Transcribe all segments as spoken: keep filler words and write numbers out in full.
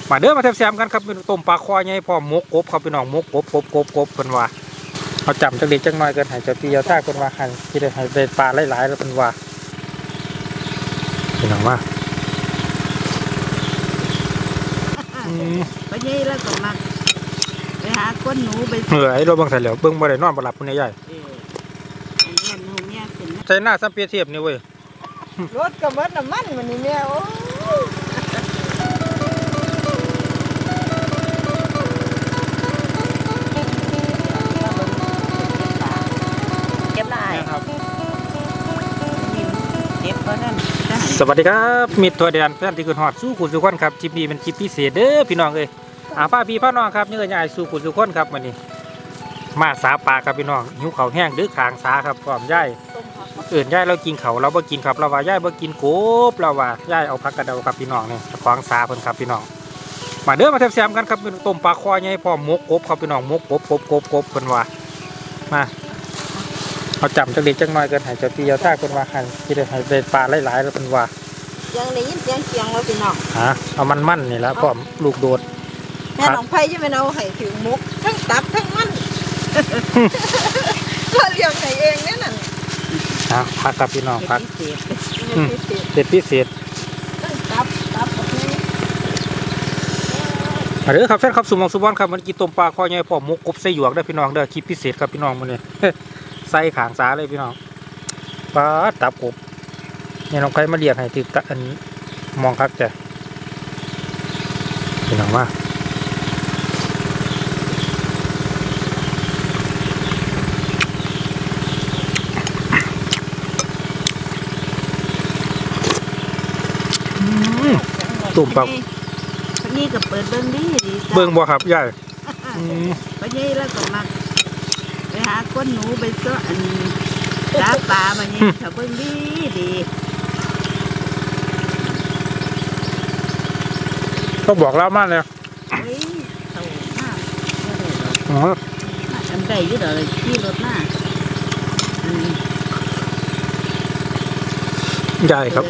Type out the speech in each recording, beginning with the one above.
มาเด้อมาแซมกันครับเป็นต้มปลาคอใหญ่พร้อมหมกกบครับพี่น้องหมกกบกบกบกบเป็นว่าเขาจำจังเด็กจังน้อยกันให้เจ้าตีเจ้าท่าเป็นว่าให้ที่ได้ให้ได้ปลาหลายๆแล้วเป็นว่าพี่น้องว่าไปยี่แล้วก็มาไปหาก้นหนูไปเหนื่อยเราบังใส่เหลวเบิ้งบ่ได้นอนบ่หลับคนใหญ่ใจหน้าซัมเปียเทียบนี่เว้ยรถกระเบิดน้ำมันมันนี่เนี่ยโอ้เก็บได้ครับเก็บเพราะนั่นสวัสดีครับมิตรตัวเดียนแฟนที่คุณหอดสู้ขุนสุขคนครับคลิปนี้เป็นคลิปพิเศษเด้อพี่น้องเลยอาป้าพี่พ่อน้องครับนี่ก็ยายสู้ขุนสุขคนครับวันนี้มาสาปลาครับพี่น้องหิวเขาแห้งดื้อขางสาครับพร้อมย่ายอื่นย่ายเรากินเขาเราบ่กินครับเราว่าย่ายบ่กินกบเราว่าย่ายเอาผักกระเดาครับพี่น้องเนี่ยขวางสาเพิ่นครับพี่น้องมาเด้อมาแซมกันครับเป็นต้มปลาคอใหญ่พร้อมหมกกบครับพี่น้องหมกกบกบกบกบเพิ่นว่ามาเขาจำจังเด็กจังน้อยกันให้เจ้าตีเจ้าท่าเพิ่นว่าให้ที่ได้ให้ได้ปลาหลายๆแล้วเพิ่นว่ายังได้ยินเสียงเสียงแล้วพี่น้องฮะเอามันมั่นนี่แล้วพร้อมลูกโดดแม่น้องไผ่จะเป็นเอาไห่ถึงมุกทั้งตับทั้งมันเราเลี้ยงไห่เองเนี่ยนั่นฮะพักกับพี่น้องพักเด็ดพิเศษทั้งตับตับมาเด้อครับแฟนครับสุมองสุบอนครับมันกินต้มปลาคอใหญ่พร้อมหมกกบใส่หยวกได้พี่น้องเด้อคลิปพิเศษครับพี่น้องมันนี่ใส่ขางสาเลยพี่น้องปลาตับกบเนี่ยน้องไก่มาเรียกให้ติดตะอันมองครับจ้ะพี่น้องว่าตุ่มปลานี่ก็เปิดเบิ้งดีดีเบิ้งบ่ครับย่าไปยี่แล้วก็มาไปหาก้นหนูไปซ้ออันตาปลามาเนี่ยถ้าเบิ้งดีดีก็บอกเล่ามากเลยเฮ้ยเท่ามากอ๋ออันใดก็เดี๋ยวขี่รถหน้าใหญ่ครับ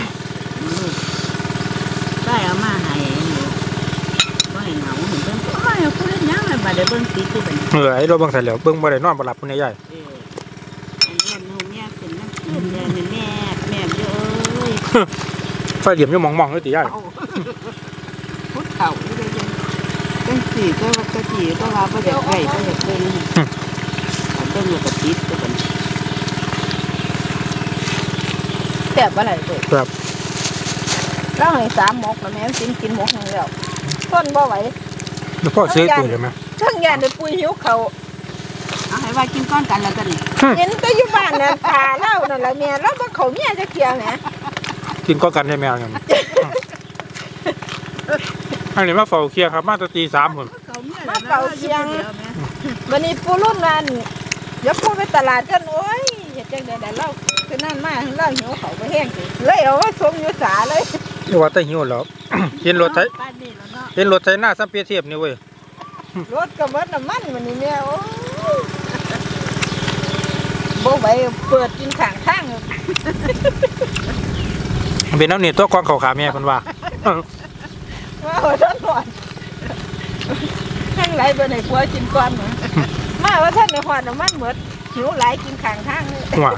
ได้เอามาให้ก็ให้เหงาเห็นเบิ้งก็ไม่เอาผู้เล่นยังไงมาเดี๋ยวเบิ้งตีกูเป็นเหนื่อยเราบังใส่เหลวเบิ้งบ่ได้นอนบ่หลับคนใหญ่เอออันนี้หนูเนี่ยเป็นน้ำขึ้นแดงแม่แม่เยอะไฟเหลี่ยมยังมองมองเลยตีใหญ่พุทธเข่าเลยจังสี่ก็ว่าก็จีก็ว่าประเดี๋ยวไก่ก็อยากเป็นเบิ้งอยู่กับติดก็เป็นแบบอะไรตัวแบบเราให้สามหมกแล้วแม่กินกินหมกอย่างเดียวต้นบ่ไหวแล้วพ่อซื้อปุ๋ยเลยไหมทั้งยานในปุ๋ยหิวเขาเอาให้ว่ากินก้อนกันแล้วกันนี่เห็นก็อยู่บ้านน่ะตาเล่านั่นแหละแม่แล้วก็เขาเมียจะเคี่ยวเนี่ยกินก้อนกันใช่ไหมอย่างนี้อันนี้มาเฝ้าเคี่ยวครับมาตะตีสามคนมาเฝ้าเคี่ยววันนี้ปูรุ่นนั้นเดี๋ยวปูไปตลาดกันโอ้ยอย่าเจ๊งเดี๋ยวเล่าคือนั่นมาเล่าหิวเขาไปแห้งเลยเอาว่าสมยุสาเลยนี่ว่าแต่หิวแล้วเห็นรถไถเห็นรถไถหน้าซัมเปียเทียบนี่เว้ยรถกระเบิดน้ำมันมันนี่เนี่ยโอ้โบใบเปิดกินข้างข้างเป็นน้ำเหนียวตัวกองเขาขาแม่พันว่ามาว่าท่านหอดทั้งไหลไปในปัวกินก้อนเหมือนมาว่าท่านในหอดน้ำมันเหมือนหิวไหลกินข้างข้างเลย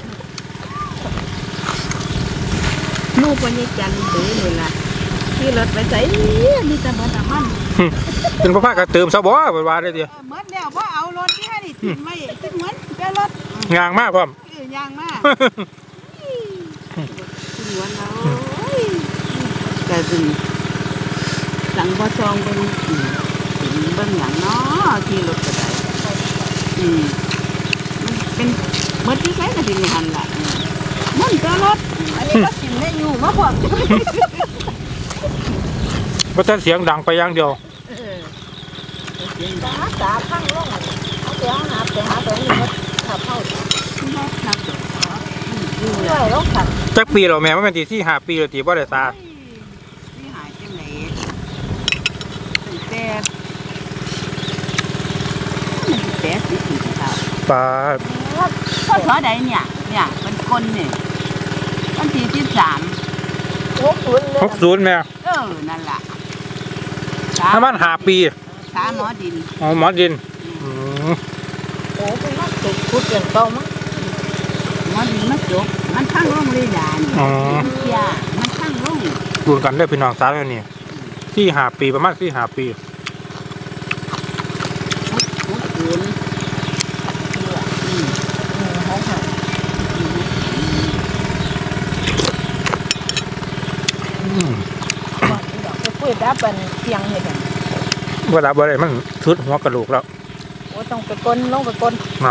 นู่นปนิจันทร์ถือเลยล่ะที่รถไปใส่นี่จะเหมือนน้ำมันเป็นพ่อพากระเติมซะบ่บ่ว่าได้ดีเหมือนแล้วว่าเอารถที่ให้ดิทิ้งไม่ทิ้งเหมือนเจ้ารถยางมากพ่อมยางมากเหมือนเราแต่ดึงสั่งบ่ซองเบิ้งเบิ้งอย่างน้อที่รถกระไดอืมเป็นเหมือนที่ใช้กระดิ่งหันละมันเจ้ารถอันนี้ก็กินได้อยู่มากกว่าเพราะแต่เสียงดังไปอย่างเดียวสาสาพังลงเอาไปหาไปหาไปนี่มันขับเข้าขับด้วยแล้วขับจักปีเราแม่ว่าเป็นตีที่ห้าปีเราตีว่าได้ตาที่หายจังไหนแต่แต่สิสี่เท่าปลาพ่อเท่าใดเนี่ยเนี่ยเป็นคนเนี่ยวันที่ที่สามหกศูนย์หกศูนย์แม่เออนั่นแหละประมาณห้าปีสาหมอดินอ๋อหมอดินอืมโอ้เป็นนักติดพูดเรื่องเก่ามั้งหมอดินมันจบมันข้างลงเลยด่านมันเสียมันข้างลงรวมกันได้พี่น้องสาวแล้วนี่ที่ห้าปีประมาณที่ห้าปีมุดขืนอืมเขาหาอืมบอกอีดอกไปคุยดับเป็นเสียงเห็นอย่างเวลาบ่ได้มันสุดหัวกระดูกแล้วโอ้ต้องไปกลนลงไปกลนน้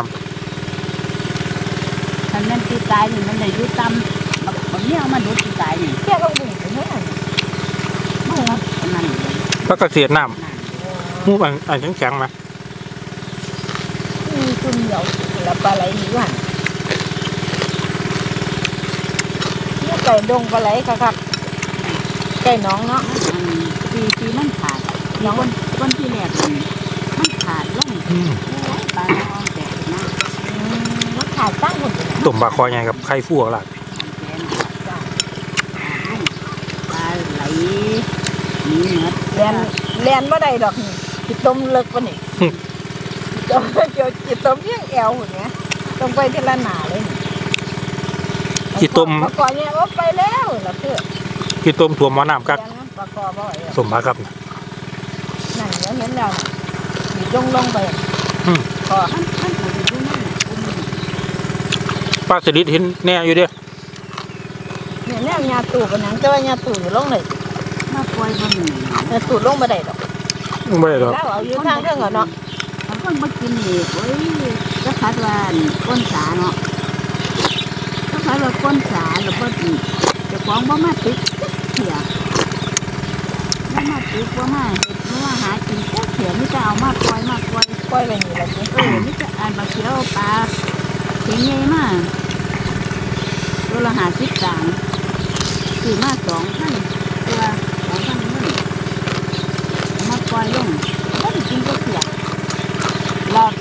ถ้าแม่นตีตายนี่มันได้อยู่ต่ำบางเนี่ยมันดูตีตายนี่เที่ยวลงดิ่งไปเมื่อไหร่มันครับนั่นำแล้วก็เสียน้ำมูกอันอันแข็งๆไหมมีตุนเหนียวแล้วปลาไหลอยู่หันเนี่ยไก่ดงปลาไหลค่ะครับไก่น้องเนาะปีปีมันขาดน้องคนที่แรกมันขาดลงอืมปลาน้องแตกนะอืมมันขาดตั้งหมดเลยนะตุ่มปลาคอใหญ่กับไข่ฟูกหลักปลาไหลหนีเหนือแลนแลนบ่ได้ดอกนี่จิตตมเลิกปะนี่เจ้าเจ้าจิตตมเพียงแอวหุ่นเนี้ยต้องไปที่ละหนาเลยนี่ขี้ต้มปลากอเนี่ยว่าไปแล้วล่ะเพื่อขี้ต้มถั่วหมอน้ำกักเลี้ยงปลากอบ่อยสมบัติครับนั่นเดี๋ยวเห็นแล้วมีลงลงไปอืมก็มันมันถูกอยู่นั่นปลาสลิดเห็นแน่อยู่เด้เนี่ยแนวยาตู่กันนังแต่ว่ายาตู่อยู่ลงเลยมาปล่อยมันหนึ่งยาตู่ลงมาได้ดอกไม่ได้หรอกแล้วเอาอยู่ทางเรื่องเนาะบางคนมากินนี่โอ้ยก็คัดว่าก้นสาเนาะก็คัดว่าก้นสาหรือว่าจะฟ้องบ่มาติดเถียบ่มาติดบ่มาเห็ดบ่มาหากินแค่เถียไม่จะเอามาปล่อยมาปล่อยปล่อยไปนี่ละสิเออไม่จะอ่านมาเขียวปลาเขียงใหญ่มากตัวละหาสิบตังค์ซื้อมาสองพันตัวสองพันเงินเอามาปล่อยลงก็ได้กินก็เสียรอด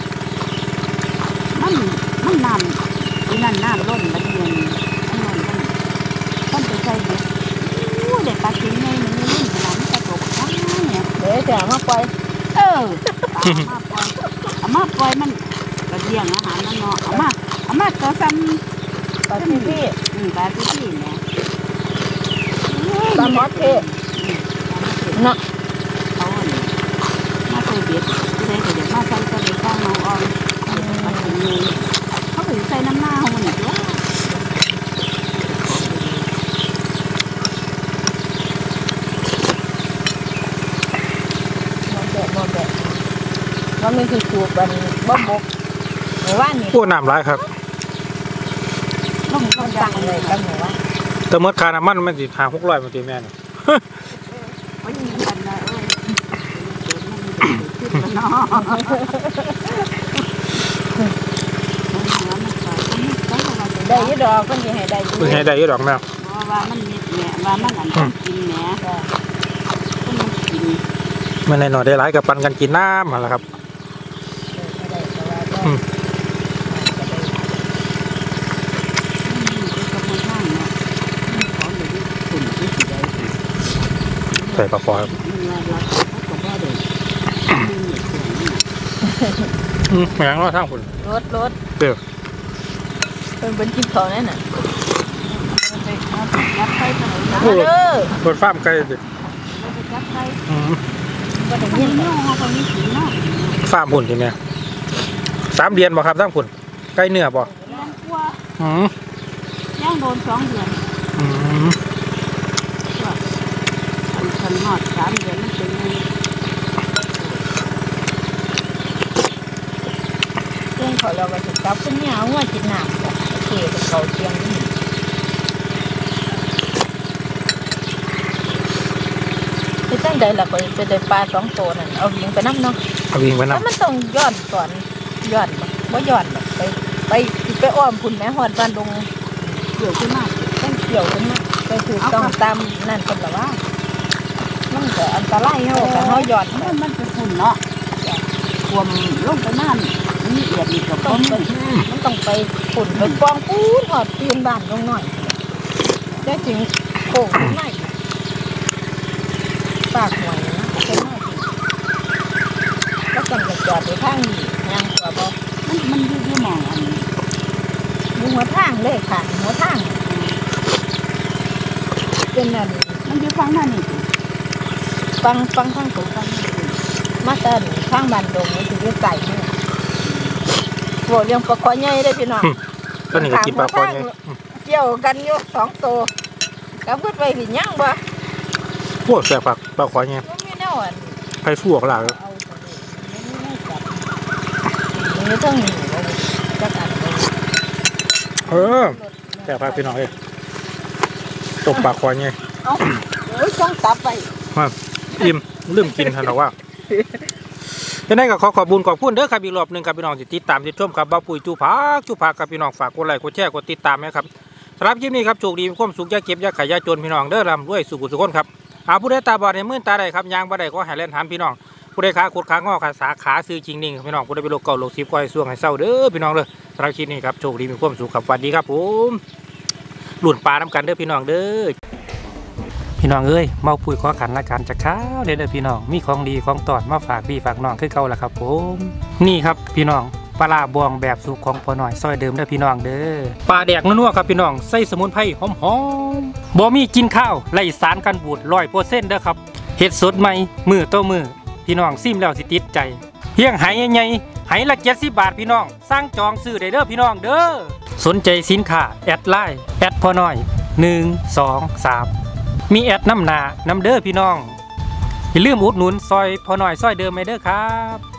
มันมันน้ำที่นั่นน้ำล้นมันเงินมันล้นมันต้นไปใส่เด็กโอ้เด็กปลาเขียงใหญ่มันลื่นขนาดนี้จะตกได้เนี่ยเดี๋ยวจะเอามาปล่อยเออเอามาปล่อยเอามาปล่อยมันกระเดียงอาหารมันเนาะเอามาเอามาตัวซ้ำปลาที่พี่อืมปลาที่พี่เนี่ยปลาหมอเทศเนาะเขาเนี่ยมาใส่เบ็ดที่ได้ก็เดี๋ยวมาใส่ใส่ข้างน้องอ่อนปลาถึงเลยเขาไปใส่น้ำหน้าเขาเนี่ยด้วยมันแบะมันแบะมันไม่คือจูบมันบ่บกหรือว่านี่พวกน้ำร้ายครับลงต้ต้องนตั้ยาง งเลเลย ยกันหนูว่าแต่เมื่อคาน้ำมันมันสิหาหกร้อยมาตีแม่นมันมีกันนะเอ้ยขึ้นแล้วเนาะได้ยี่ดอกคนที่ให้ได้ยี่เพิ่งให้ได้อยี่ดอกแม่ว่ามันมีแหน่ว่ามันอันต้องกินแหน่ต้องกินมันในหน่อยได้หลายกับปันกันกินน้ำมาแล้วครับได้แต่ว่าก็ใส่ปลาคอครับอืมแหงว่าทางคุณรถรถเดี๋ยวเป็นเป็นกินเขาแน่น่ะจับไข่ถนนมาเด้อรถฟาร์มไก่ดิจับไข่อืมก็ได้ยิยินนเนาะเขาก็มีสีเนาะฟาร์มหุ่นใช่ไหมสามเดือนบ่ครับทางคุณไก่เนื้อบ่ย่างกลัวอืมย่างโดนสองเดือนอืมอันคันหอดสามเดือนมันเป็นไงเครื่องเขาเราก็จะกลับขึ้นเนี่ยเอาหัวจินหนามโอเคเขาเชียงนี่ไปตั้งใดล่ะก็ไปได้ปลาสองตัวนั่นเอายิงไปน้ำเนาะเอาวิ่งไปแล้วน้ำมันต้องย้อนก่อนย้อนบ่ย้อนไปไปไปอ้อมคุณแม่หอดบ้านดงเกี่ยวขึ้นมากต้องเกี่ยวกันนะไปถูกต้องตามนั่นคนละว่ามันก็อันตรายเฮาแต่เฮาย้อนมันมันเป็นฝุ่นเนาะรวมลงไปน้ำนี่เอียดอีกกับต้ต้องมไปมันต้องไปฝุ่นไปกองปูนหอดตีนบ้านลงหน่อยได้ถึงโค้งหน่อยปากหวยนะเป็นไงสั่งกระจอดไปทางนี้ยางกว่าบ่มันมันอยู่อยู่หมองอันนี้อยู่หัวทางเลยค่ะหัวทางเป็นอันมันอยู่ฟังนั่นนี่ฟังฟังทางสูงฟังมาเต้นทางบ้านดงนี่สิอยู่ใส่นี่โหเรื่องปลาคอใหญ่ได้พี่น้องตัวนี้ก็กินปลาคอใหญ่เกี่ยวกันอยู่สองตัวกับเพื่อนไปหินย่างบ่พวกแซ่บผักปลาคอใหญ่ก็ไม่แน่วันไผ่สู้กับหลาเอาตัวนี้ไม่ได้จับนี่ต้องหนีบ่จักอันเลยเออแซ่บผักพี่น้องเอ้ยตกปลาคอใหญ่เอ้าโอ้ยต้องตับไปมาอิ่มลืมกินทันหรอว่าจะได้ก็ขอขอบคุญขอบคุณเด้อครับอีกรอบหนึ่งครับพี่น้องที่ติดตามติดชมครับบ่าวปุ๋ยจูพักจูพักครับพี่น้องฝากกดไลค์กดแชร์กดติดตามนะครับสำหรับคลิปนี้ครับโชคดีมีความสุขอย่าเก็บอย่าขายอย่าจนพี่น้องเด้อร่ำรวยสุขสุขคนครับอาผู้ใดตาบอดในมื่นตาใดครับยางบ่ได้ก็ให้เล่นถามพี่น้องผู้ใดขาขุดขางอขาสาขาซื้อจริงนิ่งพี่น้องผู้ใดเป็นโรคเก่าโรคซีบก้อยส่วงให้เศร้าเด้อพี่น้องเลยสำหรับคลิปนี้ครับโชคดีมีความสุขครับสวัสดีครับผมหลุนปลาน้ำกันเด้อพี่น้องเด้อพี่น้องเอ้ยเมาปุ๋ยขอขันละกันจากข้าวเด้อพี่น้องมีของดีของตอดมาฝากพี่ฝากน้องคือเก่าละครับผมนี่ครับพี่น้องปลาบวงแบบสุกของพอหน่อยซอยเดิมเด้อพี่น้องเด้อปลาแดกนัวๆครับพี่น้องใส่สมุนไพรหอมๆบ่มีกินข้าวไล่สารกันบูดร้อยเปอร์เซ็นต์เด้อครับเห็ดสดใหม่มือต่อมือพี่น้องซิมแล้วสิติดใจเพียงไหใหญ่ๆไหละเจ็ดสิบบาทพี่น้องสร้างจองซื้อได้เด้อพี่น้องเด้อสนใจสินค้าแอดไลน์แอดพอหน่อยหนึ่งสองสามมีแอดน้ำหนาน้ำเด้อพี่น้องอย่าลืมอุดหนุนซอยพอหน่อยซอยเดิมไปเด้อครับ